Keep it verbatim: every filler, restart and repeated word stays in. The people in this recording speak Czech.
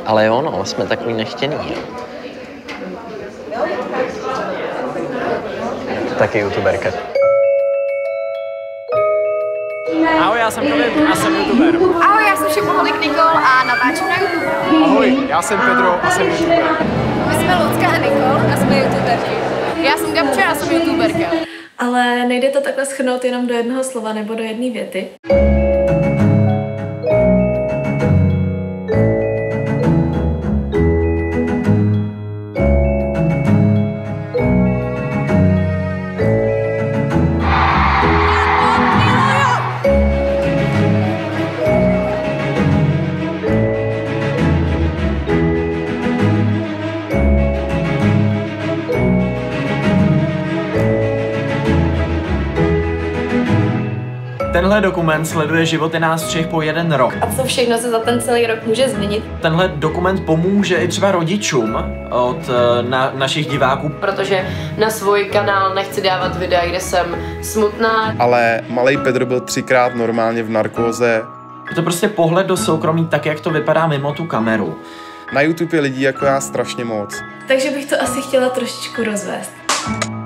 Ale jo, no, jsme takový nechtěný, jo. Taky youtuberka. Ahoj, já jsem Kevin a jsem youtuber. Ahoj, já jsem Šepoholik Nikol a natáčím na YouTube. Ahoj, já jsem Pedro a jsem youtuber. My jsme Lucka a Nikol a jsme youtuberky. Já jsem Gabča a jsem youtuberka. Ale nejde to takhle shrnout jenom do jednoho slova nebo do jedné věty. Tenhle dokument sleduje životy nás všech po jeden rok. A co všechno se za ten celý rok může změnit? Tenhle dokument pomůže i třeba rodičům od na, našich diváků. Protože na svůj kanál nechci dávat videa, kde jsem smutná. Ale malej Pedro byl třikrát normálně v narkóze. Je to prostě pohled do soukromí tak, jak to vypadá mimo tu kameru. Na YouTube je lidí jako já strašně moc. Takže bych to asi chtěla trošičku rozvést.